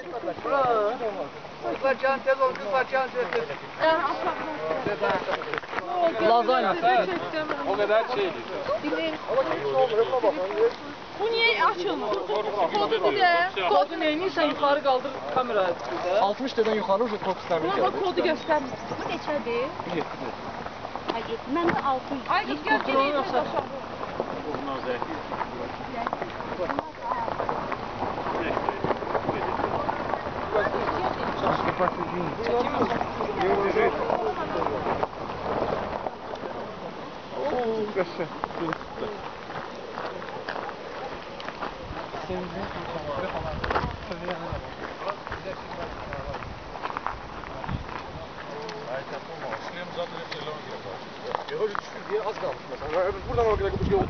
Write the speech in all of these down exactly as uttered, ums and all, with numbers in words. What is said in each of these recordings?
Kızlar can tez ol, kızlar can tez tez. Lazanya. O kadar şey değil. Bu niye açılmıyor? Kodu bir de. Kodu neyini sen yukarı kaldır kameraya. altmış deden yukarı uca korkuslarını Buna bak kodu göstermiş. Bu neçədir? Ay, mən də altı yüz. Ay kız gel gel. Ondan zevk. Az kalmış mesela. Buradan oraya kadar yolda.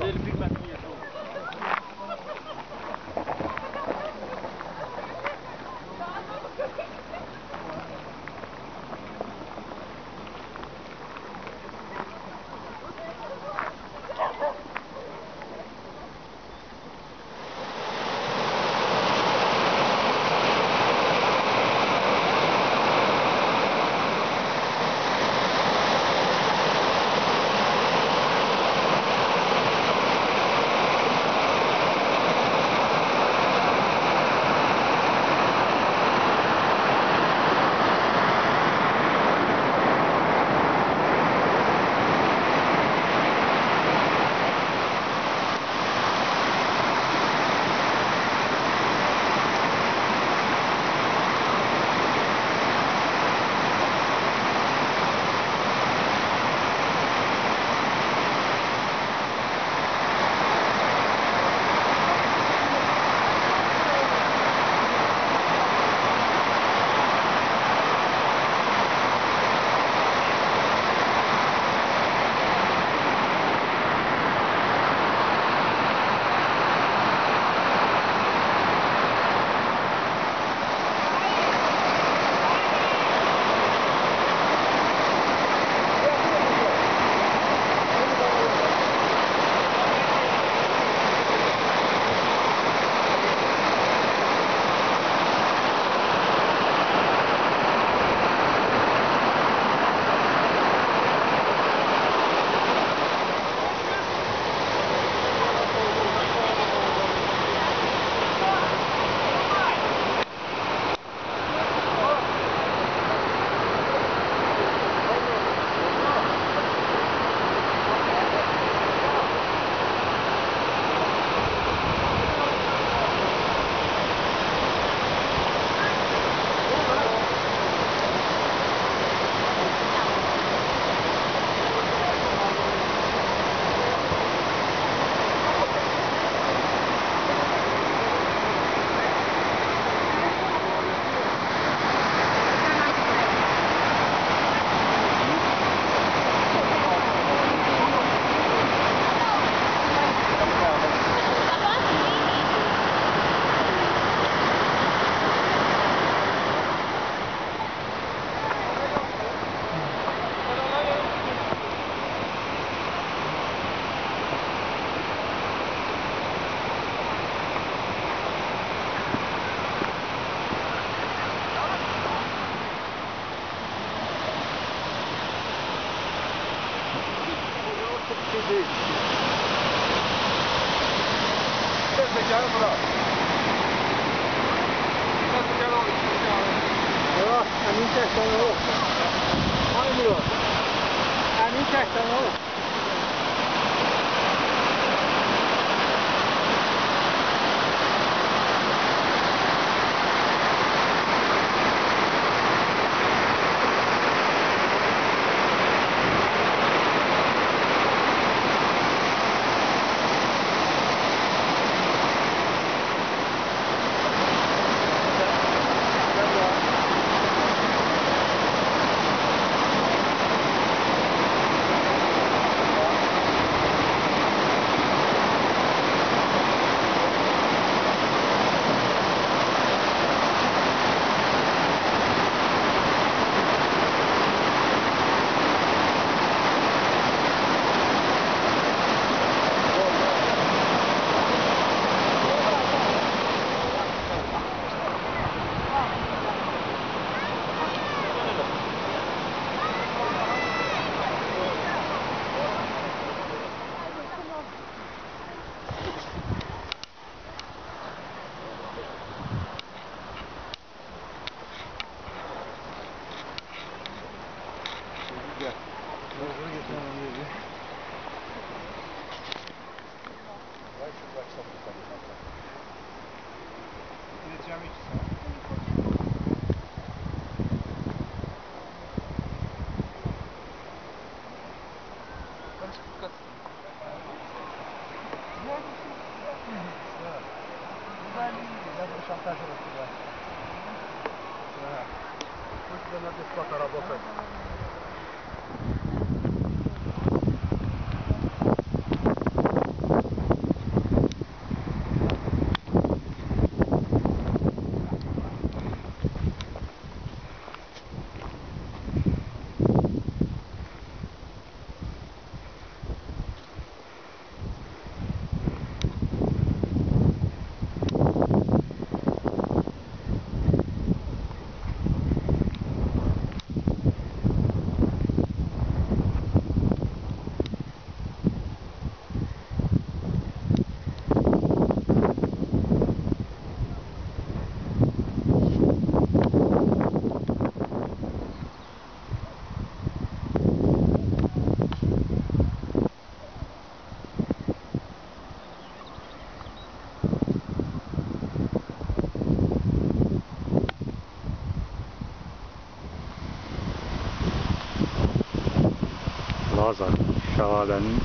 Lazar şəlalənin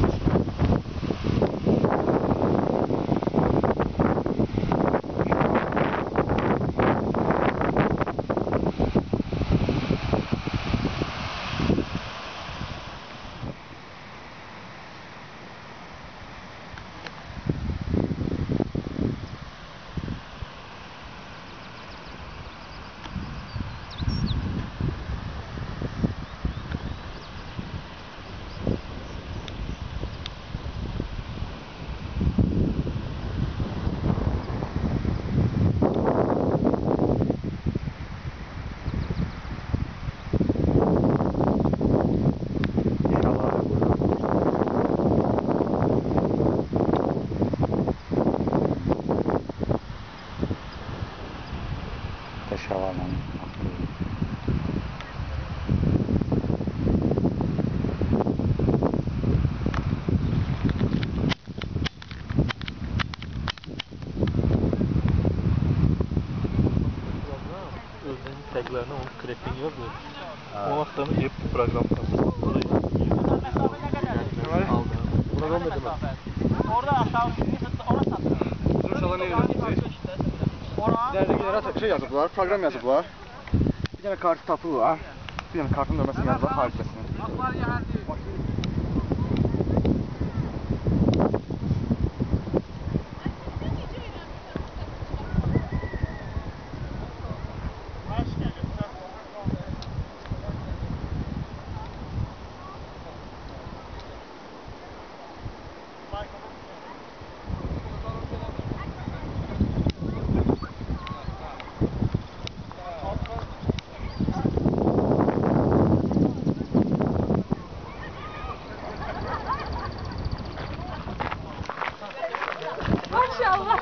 şəlalənin Özünün taglarına onun crafting yazmıyor. O vaxtdan hep bu proqram tapılır. Buna da olmadı mı? Orada aşağı orada satır. Duruşalar ne verir? İleride genel şey yazıblar, program yazıblar. Bir tane kartı tapı var. Bir tane kartın nömrəsini yazıblar, tarifəsini. Akbar yahandı. Maşallah.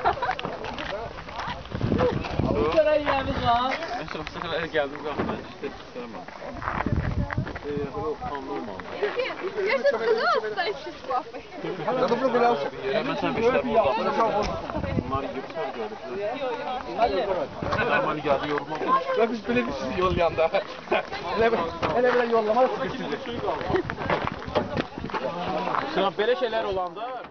Bir kere yiyemiz var. Ben şurası kadar geldim zaten işte istemem. Eee o anlamam. Я сейчас сказала, что еще с папой. Ya da bunu böyle alsın. Mesela bir şeyler oldu. Bunlar yüksel gördük. Hemen geldi yoruma. Ya biz böyle bir sizi yol yanda. Hele hele böyle yollama da sıkıştırdı. Sıra böyle şeyler olanda